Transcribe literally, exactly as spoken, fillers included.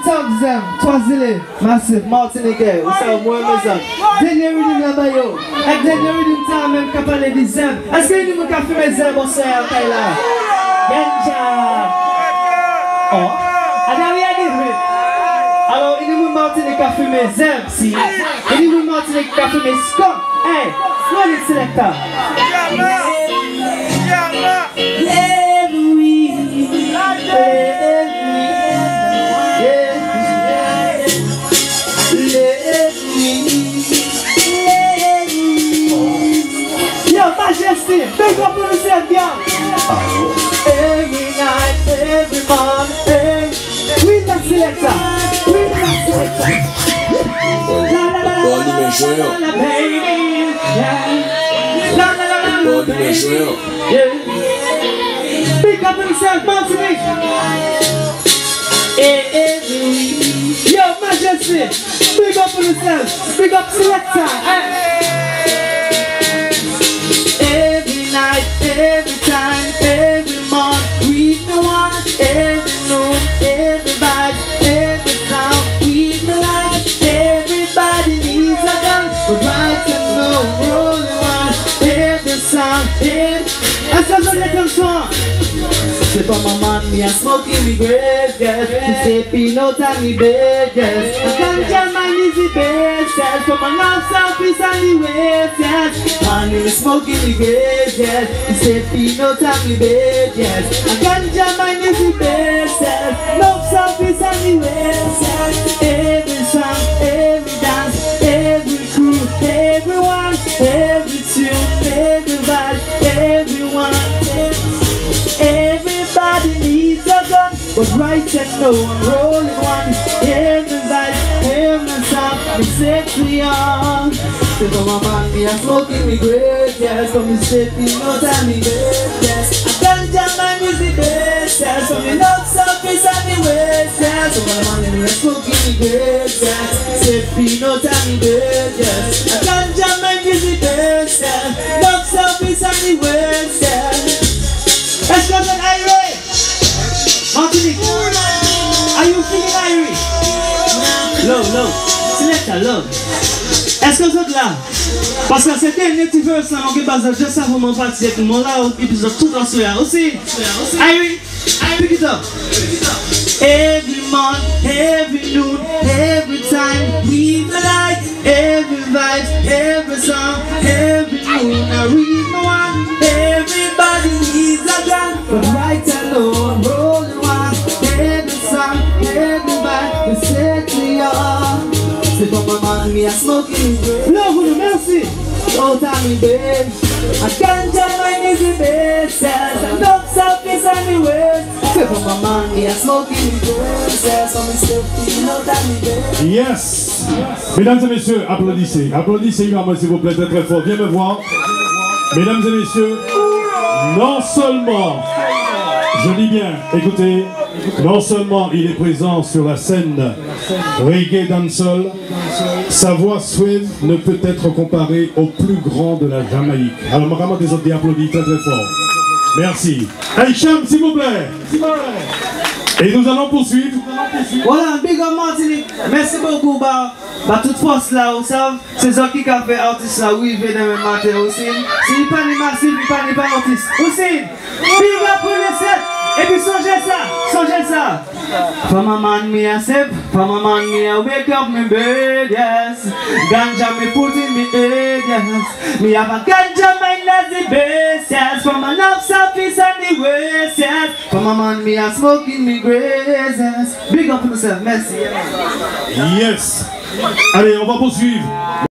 Southern, Twazile, Massive, Martinique, ou ça au moins maison. Dernier rhythm là-bas yo. Avec dernier rhythm time même qu'à parler des zèbres. Est-ce que nous avons fait mes zèbres au cerf, Taïla? Genja. Oh. Alors il y a des trucs. Alors il nous Martinique qui a fait mes zèbres si. Il nous Martinique qui a fait mes skunk. Hey, what is selector? Majesty, big up on yourself, y'all. Every night, every morning, we not selector, we not selector. La la la la la la baby, la la la la la baby. Big up on yourself, Martinique. Yo, Majesty, big up on yourself, big up selector. Every time, every month, we the one, every noon, every vibe, every sound, we the light. Everybody needs a gun, but right and no rolling one, every sound, every. That's a little song. C'est pas maman, me a smoking me great, yes. She say peanut and me bed, yes. I can't tell my easy best, yes. From my love, south, east and the west, yes. Man, me smoking me great, yes. She say peanut and me bed, yes. I can't tell my easy best, yes. Love, south, east and the west, yes. Every song, every dance, every crew, everyone, every tune, every vibe, everyone, everybody needs a gun, but right and no one rolling one. Every vibe, every sound, me sexy on. Say for my man, me a smoking me great, yes. So me stepping out and me great, yes. I can't jam my music best, yes. So me love surface and the waist, yes. So my man, me a smoking me great, yes. Stepping out and me great, yes. I can't jam my music best, yes. Love surface and the waist, yes. Let's go to Irie! Martinique! Are you feeling Irie? Love, love. Selector, love. Est-ce que vous êtes là? Parce que c'était un petit verse là, on va juste ça pour mon parti avec mon là, et puis je tout en soya aussi. Irie, pick it up. Every month, every noon, every time, we the light, every vibe, every song, every noon, I read no one, everybody needs a gun, but right and low, rolling one, every song, every vibe, we set me on. C'est pour ma man, me a smoking good. Love you, merci. Don't tell me, babe. I can't tell my easy best, I don't self is anywhere. C'est pour ma man, me a smoking good. So me still feel out of me, babe. Yes. Mesdames et messieurs, applaudissez. Applaudissez également, s'il vous plaît, très très fort. Viens me voir. Mesdames et messieurs, non seulement, je dis bien, écoutez, non seulement il est présent sur la scène reggae dancehall, sa voix swing ne peut être comparée au plus grand de la Jamaïque. Alors, vraiment des autres applaudis très très fort. Merci. Hey Cham, s'il vous plaît. Et nous allons poursuivre. Voilà, big up Martinique. Merci beaucoup, bah, bah toute force là, vous savez, c'est ça qui a fait artiste là, oui, il vient de me mater aussi. S'il n'est pas ni massif, il n'est pas ni pas artiste. Aussi, big up pour les sept. Et puis songez ça, songez ça. For my man me a sip, for my man me a wake up me bed, yes. Ganja me put in me head, yes. Me have a ganja mind as the best, yes. For my love surface and the waist, yes. For my man me a smoking me grace, yes. Big up for myself, merci. Yes. Allez, on va poursuivre.